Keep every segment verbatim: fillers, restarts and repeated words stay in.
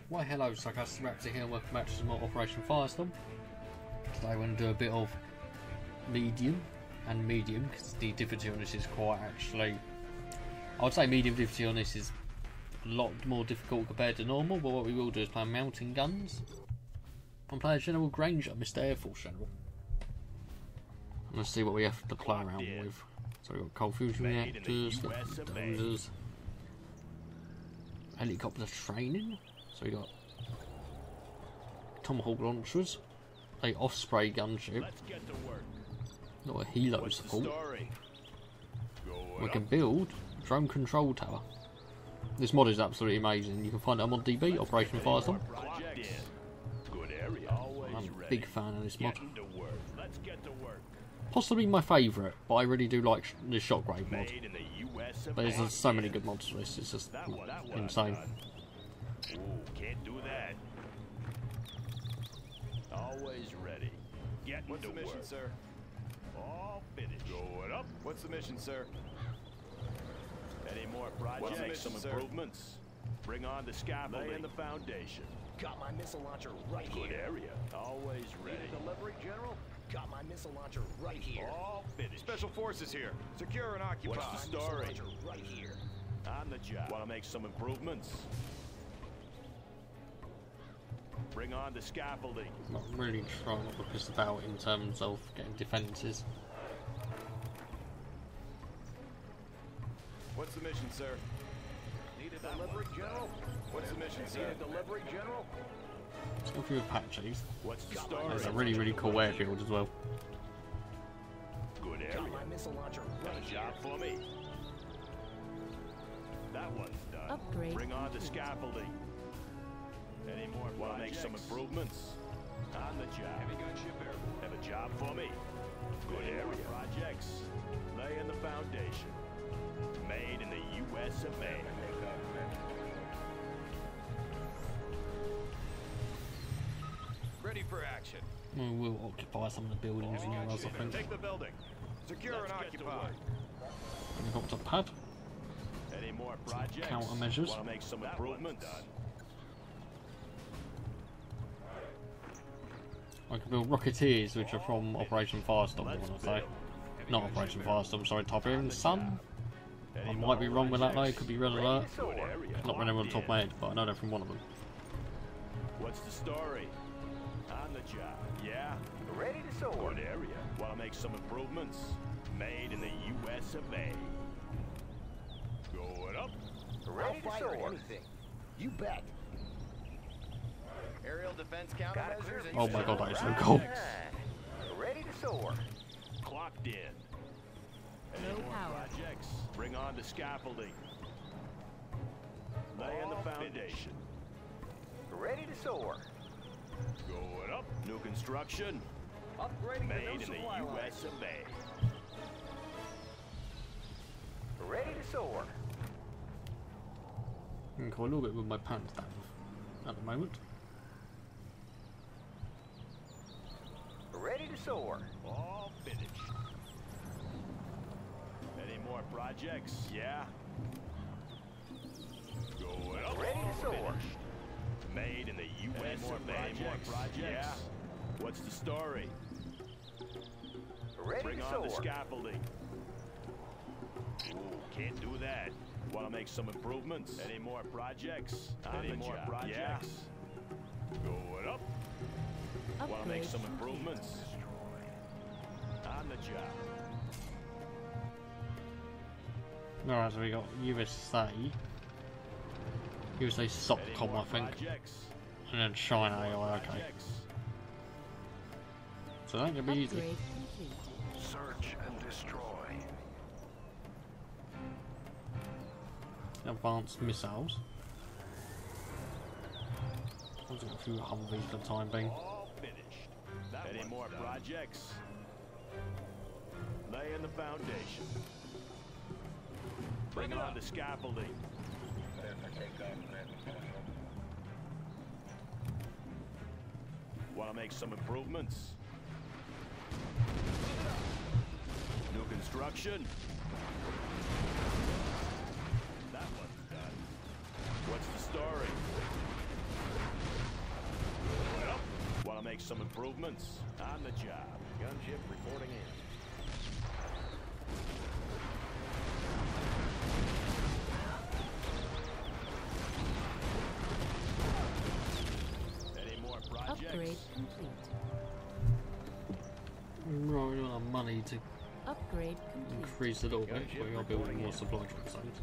Why hello, Sarcastic Raptor here, and welcome back to some more Operation Firestorm. Today I'm going to do a bit of medium and medium, because the difficulty on this is quite actually... I would say medium difficulty on this is a lot more difficult compared to normal, but what we will do is play mountain guns. And play a General Granger, Mister Airforce General. And let's see what we have to play around with. So we've got cold fusion reactors, dozers, helicopter training. So we got Tomahawk launchers, a Osprey gunship, not a helo support. We can build a drone control tower. This mod is absolutely amazing. You can find it on ModDB, Operation Firestorm. I'm a big fan of this mod. Possibly my favourite, but I really do like the Shockwave mod. But there's just so many good mods for this, it's just insane. Ooh, can't do that. Always ready. Get What's the mission, work. Sir? All finished. Going up. What's the mission, sir? Any more projects? What's the mission, some sir? Improvements. Bring on the scaffolding and the foundation. Got my missile launcher right Good here. Good area. Always ready. Need a delivery, General? Got my missile launcher right here. All finished. Special forces here. Secure and occupy. What's the story? Missile launcher right here. On the job. Want to make some improvements? Bring on the scaffolding. Not really trying to look us about in terms of getting defences. What's the mission, sir? Need a delivery, General? What's the mission, sir? Need a delivery, General? Let's go through Apaches. What's the story? There's a really, really cool airfield as well. Good area. Got my missile launcher right here. Job for me. That one's done. Upgrade. Bring on the scaffolding. Any more? Want to make some improvements? On the job. Heavy gunship airborne. Have a job for me. Good Any area. Projects. Laying the foundation. Made in the U S of A. Ready for action. We will occupy some of the buildings in here, I think. Take the building. Secure Let's and occupy. Helicopter pad. Any more projects? Countermeasures. Want to make some improvements? I can build Rocketeers, which are from Operation Firestorm, I want to say. Not Operation Firestorm, sorry, Tiberian Sun. I might be wrong with that though, it could be Red Alert. Not remember on the top of my head, but I know they're from one of them. What's the story? On the job, yeah? Ready to soar. Good area. Want to make some improvements? Made in the U S of A. Going up. Ready to soar. Anything. You bet. Aerial defense countermeasures. Oh my god, that is so cool. Ready to soar. Clocked in. Any No more power. projects? Bring on the scaffolding. Laying the foundation. Ready to soar. Going up. New construction. Upgrading Made in the U S of A. Ready to soar. I can go a little bit with my pants down at the moment. Ready to soar. All finished. Any more projects? Yeah. Going up. Ready to soar. Finished. Made in the U S of A. Any more projects? Yeah. What's the story? Ready Bring to on soar. The scaffolding. Ooh, can't do that. Want to make some improvements? Any more projects? Any more job. Projects? Yeah. Going up. Want to make some improvements? On the job. Alright, so we got U S A. U S A SOCCOM, I think. And then China A I, okay. So that could be easy. Search and destroy. Advanced missiles. I've got a few Humvees for the time being. All finished. Any more done. Projects? Laying the foundation. Bring on the scaffolding. Want to make some improvements? New construction. That one's done. What's the story? make some improvements. On the job. Gunship reporting in. Any more projects? Upgrade complete. Right, on our money to Upgrade complete. increase a little bit. We are building more supply drop zones.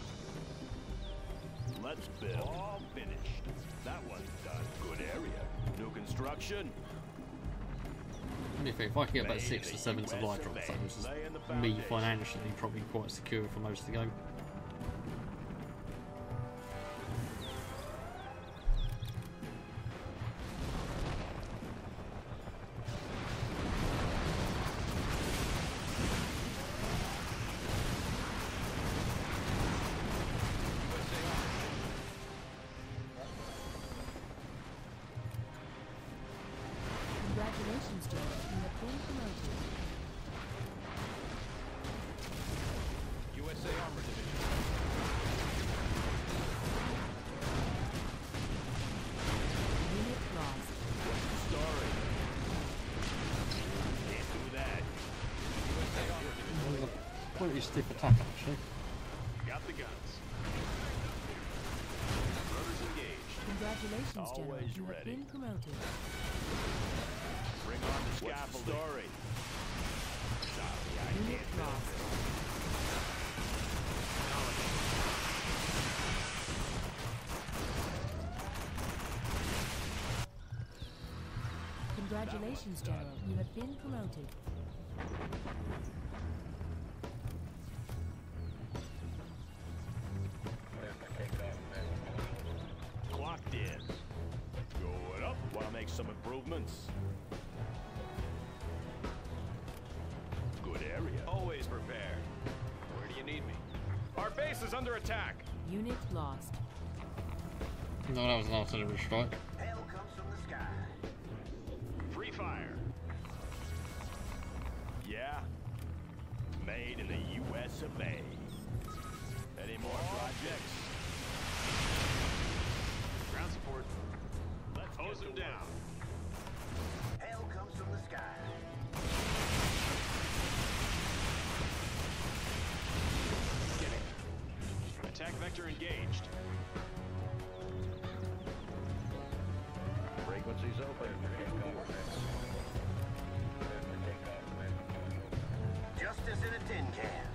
Let's build. All finished. That one's done. Good area. New construction. And if, if I can get about six to seven supply drop zones, is me financially probably quite secure for most of the game. Congratulations, General. You have been promoted. U S A Armor Division. Unit lost. What's the story? Can't do that. U S A Armor Division. It was a pretty stiff attack actually. Got the guns. Brothers engaged. Congratulations, General. Always You have ready. been promoted. Bring on the scaffolding. What's the story? Sorry, I Unit can't build lost. Congratulations, General. You have been promoted. Clocked in. Going up. Want to make some improvements? Good area. Always prepared. Where do you need me? Our base is under attack. Unit lost. No, that was an artillery strike. Hail comes from the sky. Free fire. Yeah. Made in the U S of A. Any more projects? Ground support. Let's hose them down. Hail comes from the sky. Getting. Attack vector engaged. Frequencies open. Justice in a tin can.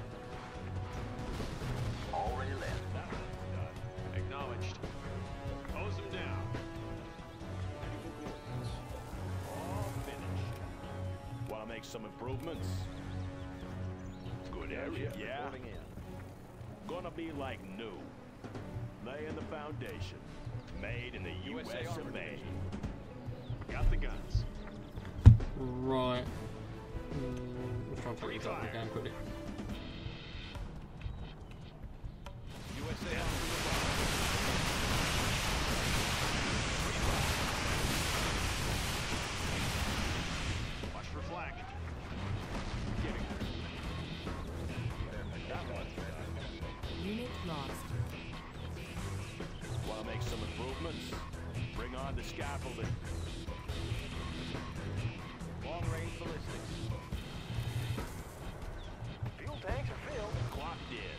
Already left. That one's done. Acknowledged. Hose them down. All finished. Want to make some improvements? Good area. Yeah. Gonna be like new. Laying the foundation. Made in the U S of A. Got the guns. Right. Mm, let's try and put these up again quickly. U S A on the bottom. Watch for flak. Getting that one's done. Unit lost. Want to make some improvements? Bring on the scaffolding. Long range ballistics. Fuel tanks are filled. Clocked in.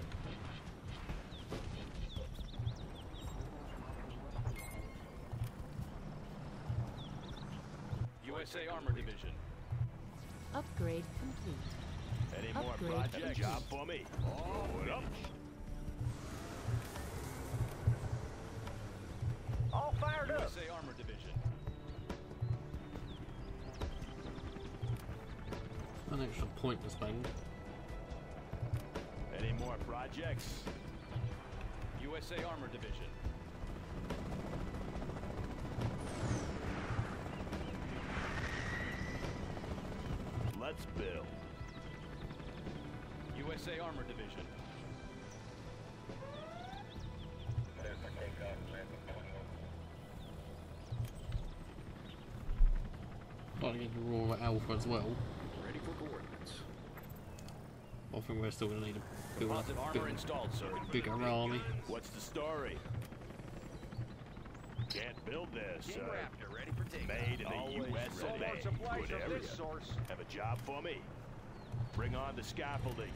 U S A Armor Division. Upgrade complete. Any more Upgrade projects? complete. Job for me. Going up. All fired U up. S A Armor Division. An extra point to spend. Any more projects? U S A Armor Division. Let's build. U S A Armor Division. I'd like to get raw alpha as well. Ready for coordinates. I think we're still going to need a build up Composite a armor bit installed, sir. bigger army. What's the story? Can't build this, King sir. Raptor, ready for takeoff. Made in the Always U S of ready. A. Supplies Good from area. this source. Have a job for me. Bring on the scaffolding.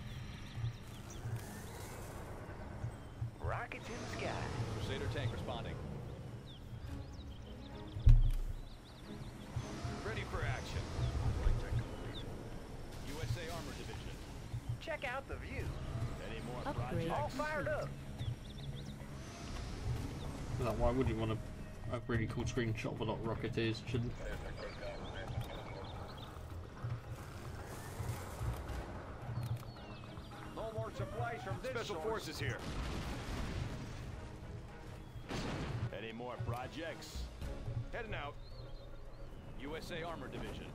Rocket to the sky. Crusader tank responding. Ready for action. U S A Armor Division. Check out the view. Any more Upgrade All projects? fired up. Like, why would you want a, a really cool screenshot of a lot of Rocketeers? Shouldn't. No more supplies from this Special source. Forces here. Any more projects? Heading out. U S A Armor Division.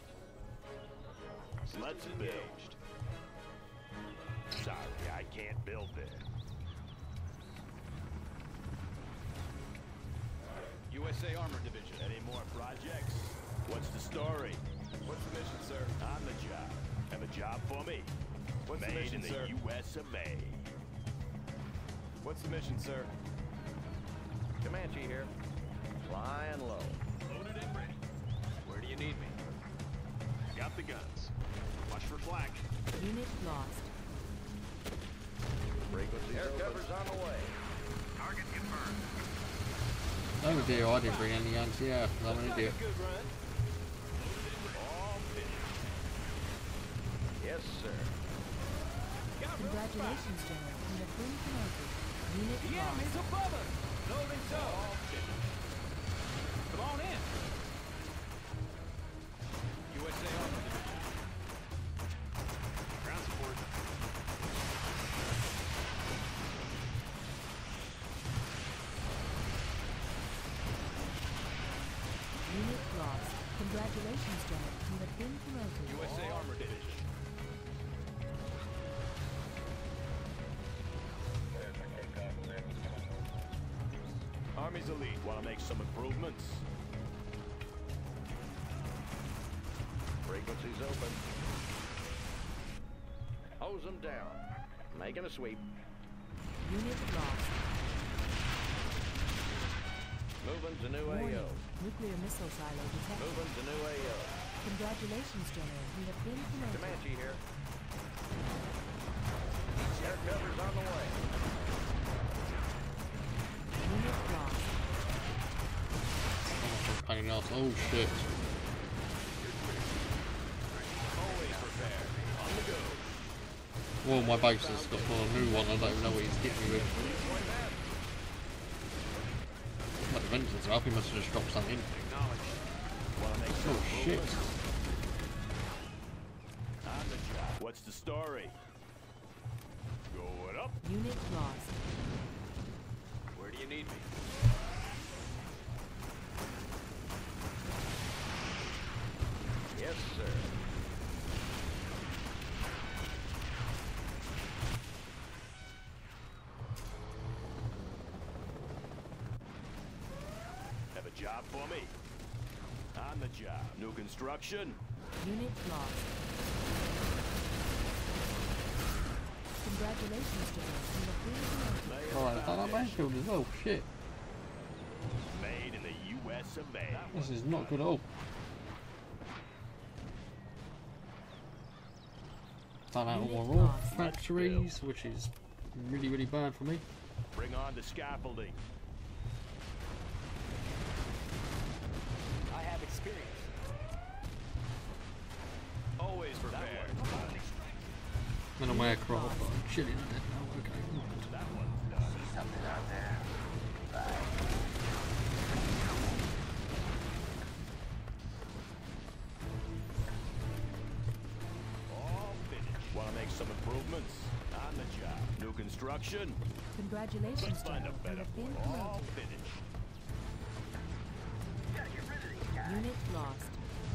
Let's Systems build. engaged. Sorry, I can't build there. U S A Armor Division. Any more projects? What's the story? What's the mission, sir? On the job. Have a job for me. What's the Made mission, in the sir? U S of A. What's the mission, sir? Comanche here. Flying low. Loaded and ready. Where do you need me? Got the guns. Watch for flak. Unit lost. Air cover's on the way. Target confirmed. Oh dear, I didn't bring any anti-air. I'm an idiot. Good run. All finished. Yes, sir. Congratulations, General. You have been promoted. Unit The lost. enemy's above us. Loading so. Come on in. U S A Armor Division. Ground support. Unit lost. Congratulations, General. You have been promoted. U S A Armor Division. Army's elite. Want to make some improvements? Frequency's open. Hose them down. Making a sweep. Unit lost. Moving to new A Warning. O. Nuclear missile silo detected. Moving to new A O. Congratulations, General. You have been promoted. Comanche here. Air cover's on the way. Unit lost. Anything else? Oh shit. Always prepared. On the go. Well, my base has got a new one. I don't even know what he's hitting me with. My defenses are up. He must have just dropped something. Want to make some Oh shit. improvements? On the job. What's the story? Going up. Unit lost. Where do you need me? Yes, sir. Have a job for me. On the job. New construction. Unit lost. Congratulations, General. You have been promoted. Alright, I thought I killed as well. Shit. Made in the U S of A. This is not good at all. Done out all my raw factories, which is really, really bad for me. Bring on the scaffolding. I have experience. Always prepared. And I'm aircraft, but I'm chilling in it now. Okay. That one's done. Something out there. All finished. Want to make some improvements? On the job. New construction. Congratulations, Let's find General. a You better have been one. All promoted. finished. Unit lost.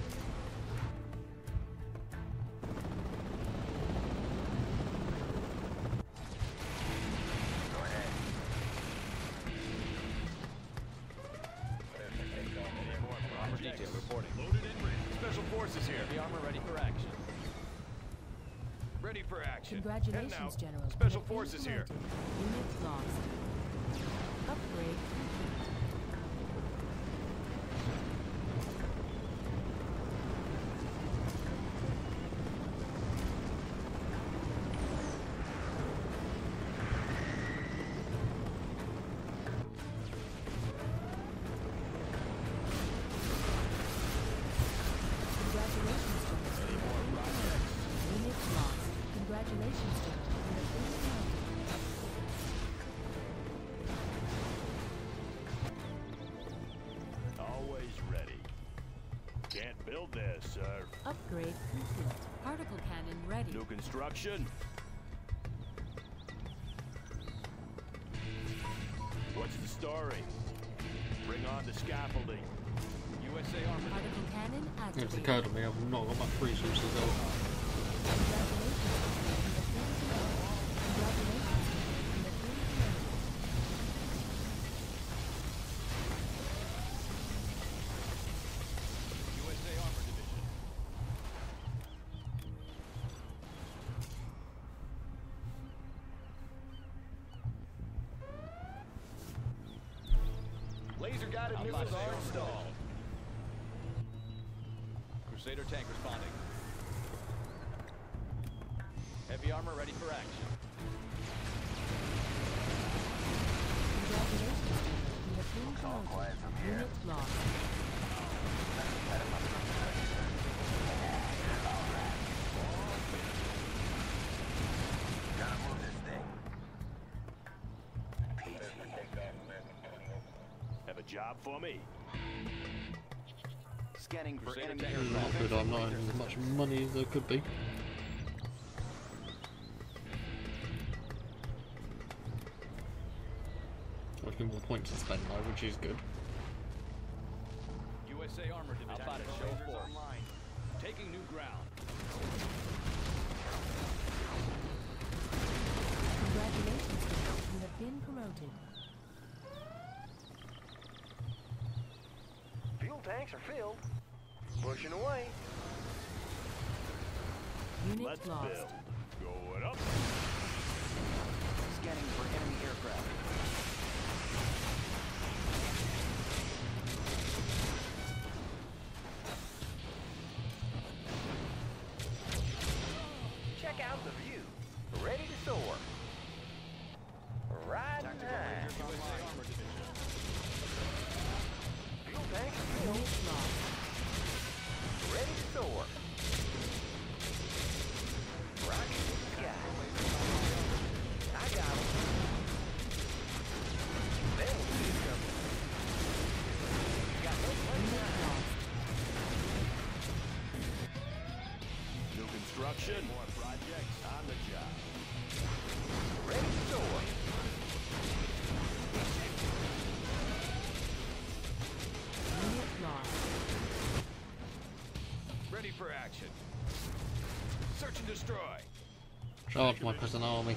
Armor detail reporting. Loaded and ready. Special Forces here. The armor ready for action. Ready for action. Heading Congratulations, out. General. You Special have been Forces here. promoted. Unit lost. Upgrade complete. build there, sir. Upgrade complete. Particle cannon ready. New construction. What's the story? Bring on the scaffolding. U S A Armored Particle cannon It's activated. occurred to me, I've not got much resources though. Congratulations. Congratulations. U S A Armored Division. Laser guided missiles are installed. Crusader tank responding. Heavy armor ready for action. Congratulations. You have been promoted. Unit lost. Gotta move this thing. Have a job for me. Scanning for Crusader enemy tank Not aircraft. good, I'm not earning as much money as there could be. I've got more points to spend though, which is good. U S A Armored Division. Outside of show force. Online. Taking new ground. Congratulations. You have been promoted. Fuel tanks are filled. Pushing away. Unit Let's lost. build. Going up. Scanning for enemy aircraft. Check out the view. Ready to soar. Right Tactical high. Rangers online. Armored Division. Fuel tanks are filled. Unit lost. Ready to soar. Rocket to the sky. I got him. Then we'll see it coming. Got no place Unit now. lost. New construction. More projects on the job. Ready to soar. Unit lost. Ready for action. Search and destroy. Charge my prison army.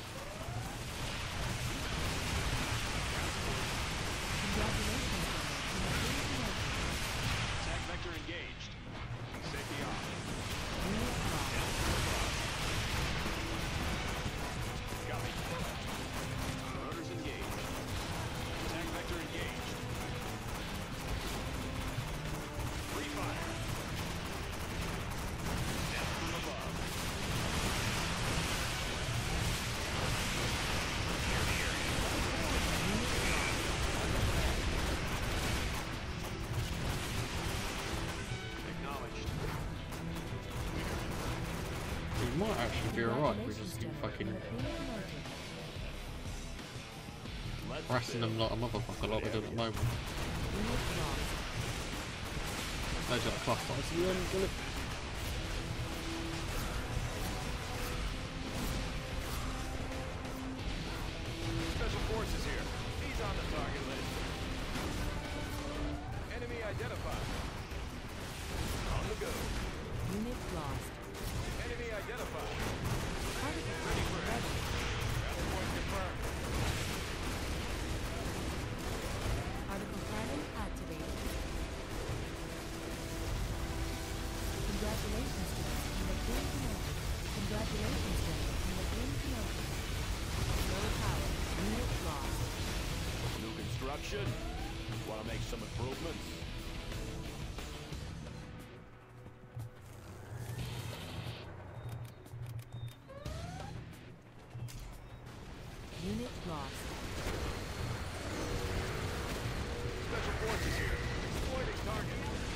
Congratulations. You have been promoted. Tag vector engaged. Safety off. Unit lost. Copy. Rotors engaged. Tag vector engaged. Free fire. Death from above. Acknowledged. We might actually be alright if we Congratulations, just keep General. fucking You have been promoted. Let's harassing them build. like a motherfucker like we're doing at the moment. Unit lost. Those are the cluster to the end, will it? Special forces here. He's on the target list. Enemy identified. On the go. Unit lost. Enemy identified. Particle Ready for cannon action. ready. Rally point confirmed. Particle cannon activated. Congratulations, General. You have been promoted. Congratulations, General. You have been promoted. Low power. Unit lost. New construction. Want to make some improvements? Unit lost. Special forces here. Exploiting target.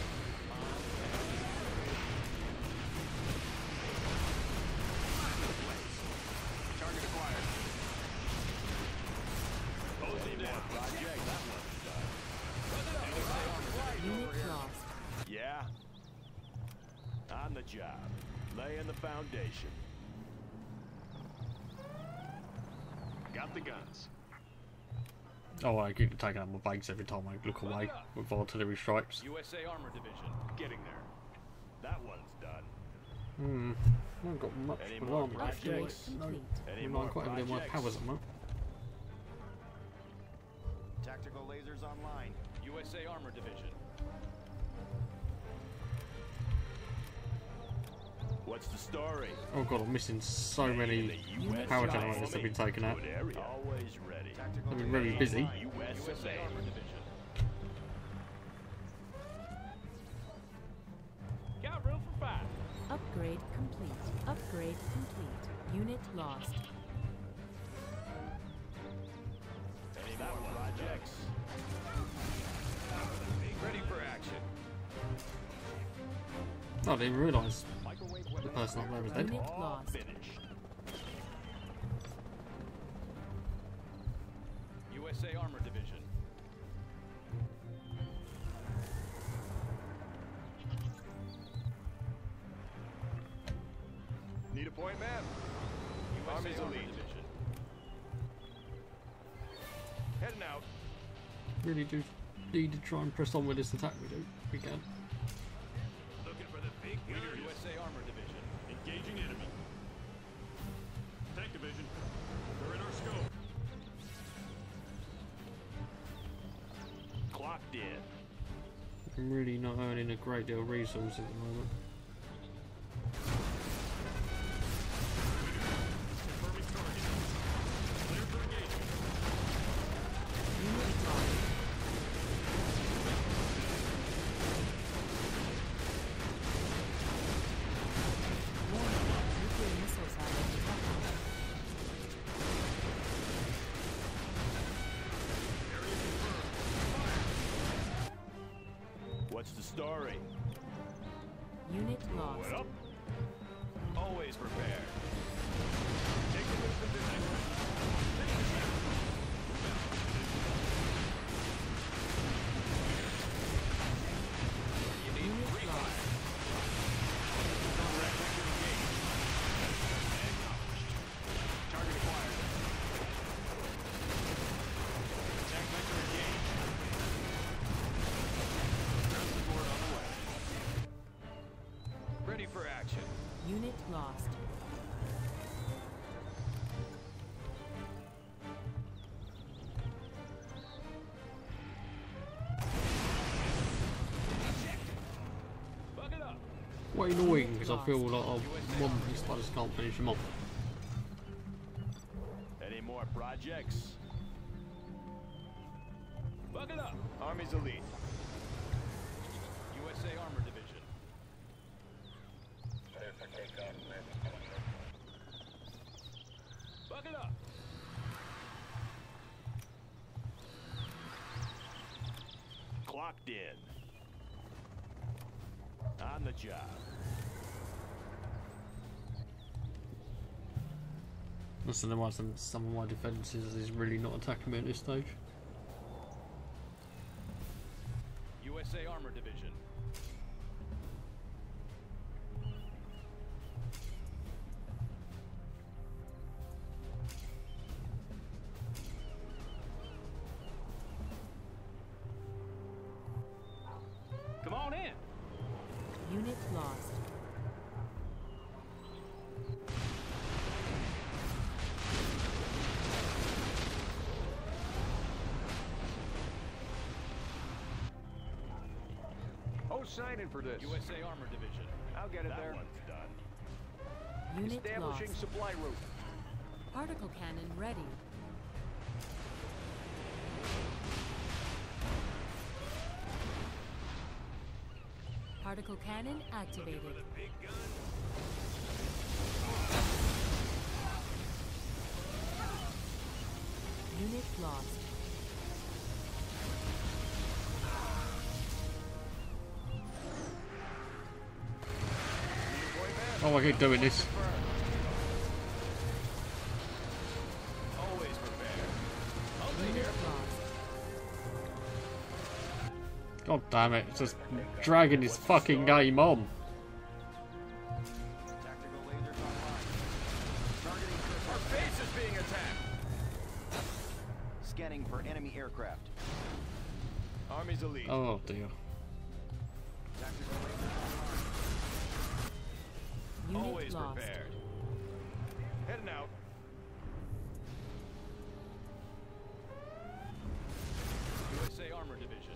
Target acquired. Closing down. Project. That one's done. On the job. Laying the foundation. Got the guns. Oh, I keep taking out my bags every time I look away with artillery strikes. U S A Armor Division. Getting there. That one's done. Hmm. I haven't got much Any with more armour actually. projects? No. Complete. Any I'm more not quite evident my projects? powers at the moment. Tactical lasers online. U S A Armor Division. What's the story? Oh god, I'm missing so many power generators that have been taken out. Good area. Always ready. Tactical I've been very lasers busy. online. U S A Armor Division. Got room for five. Upgrade complete. Upgrade complete. Unit lost. Any more projects? Ready for action. Oh, I didn't realise Microwave the weapon. person up there was dead. Unit All lost. finished. U S A Armor Division. Need a point, man? U S Army's A Armor elite. Division. Heading out. Really do need to try and press on with this attack we do. We can. Looking for the big U guns. S A Armor Division. Engaging enemy. Tank division. They're in our scope. Clocked in. I'm really not earning a great deal of resources at the moment. Confirming target. Clear for engagement. Unit lost. Warning. Nuclear missile silo detected. Area confirmed. What's the story? Unit lost. What up? Always prepared. Taking this position. You need Unit three lost. fire. Direct sector engaged. Acknowledged. Target acquired. Attack vector engaged. Ground support on the way. Ready for action. Unit lost. Bug it up. Way annoying because I feel like I one piece I just can't finish them off. Any more projects? Bug it up. Army's elite. U S A Armor Division. Bug it up. Clocked in. On the job. That's the why some, some of my defences is really not attacking me at this stage. U S A Armor Division. Come on in. Unit lost. Oh, signing for this. U S A Armor Division. I'll get it That there. one's done. Unit Establishing lost. supply route. Particle cannon ready. Particle cannon activated. Unit lost. Oh, I keep doing this. Always prepared. I'll be Unit here. lost. God damn it, it's just dragging this fucking game on. Scanning for enemy aircraft. Army's elite. Oh dear. Unit Always lost. prepared. Heading out. U S A Armor Division.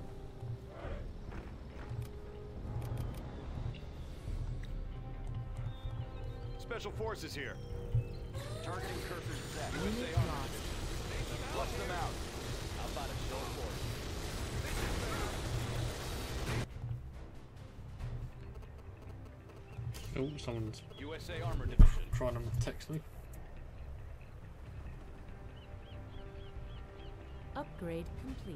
Special Forces here. Targeting cursors set. Unit lost. Flush them out. How about a show of force? Oh, someone's U S A Armor Division. trying to text me. Upgrade complete.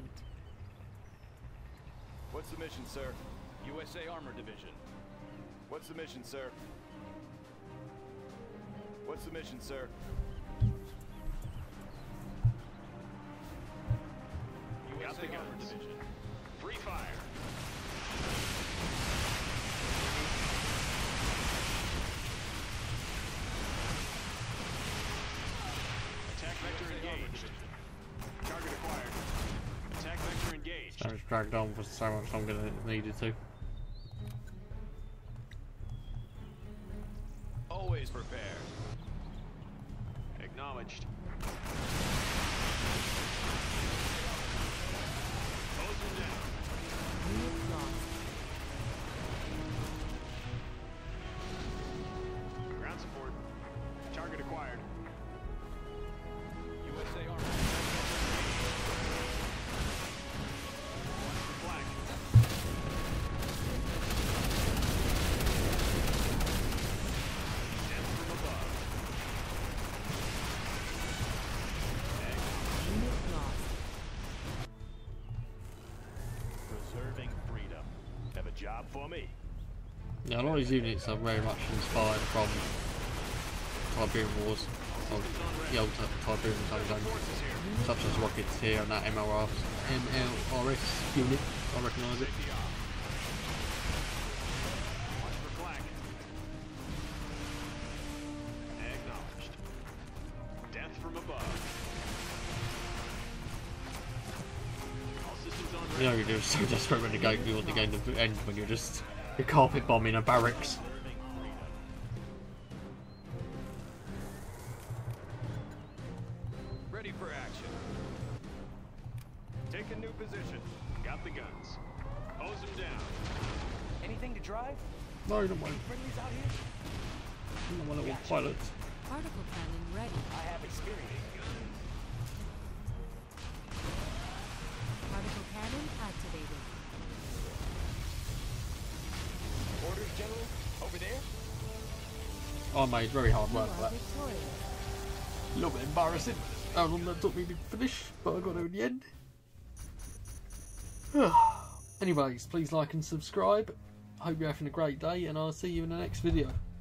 What's the mission, sir? U S A Armor Division. What's the mission, sir? What's the mission, sir? U S A Armor Division. Free fire. Attack vector engaged. Target acquired. Attack vector engaged. So it's dragged on for so much longer than it needed to. Always prepared. Acknowledged. Close them down. Unit lost. Ground support. Target acquired. U S A Armor. Watch the flag. Death from above. Unit lost. Preserving freedom. Have a job for me? Yeah, a lot of these units are very much inspired from Tiberian Wars, or the old Tiberian time zone, such as Rocketeers and that M L R S unit. I recognise it. Safety off. Watch for flag. Acknowledged. Death from above. All systems on You know, you're just so desperate when the game, you want the game to end when you're just you're carpet bombing a barracks. Ready for action. Take a new position. Got the guns. Hose them down. Anything to drive? No, not my, Friendlies out here? not my little pilot. Particle cannon ready. I have experience. Particle cannon activated. Orders, General? Over there? I made very hard You work are for that. victorious. A little bit embarrassing how long that took me to finish, but I got there in the end. Anyways, please like and subscribe. Hope you're having a great day, and I'll see you in the next video.